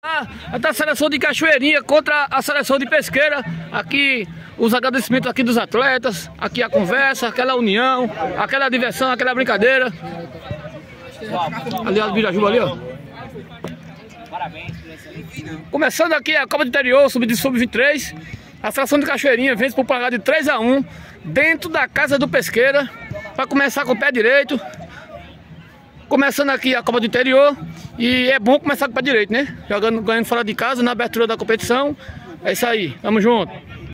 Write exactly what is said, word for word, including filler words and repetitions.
A da seleção de Cachoeirinha contra a seleção de Pesqueira. Aqui os agradecimentos aqui dos atletas, aqui a conversa, aquela união, aquela diversão, aquela brincadeira. Ali a Virajuba ali, ó. Começando aqui a Copa do Interior, sub vinte e três. A seleção de Cachoeirinha vence por placar de três a um dentro da casa do Pesqueira. Para começar com o pé direito. Começando aqui a Copa do Interior. E é bom começar com o pé direito, né? Jogando, ganhando fora de casa na abertura da competição. É isso aí, tamo junto.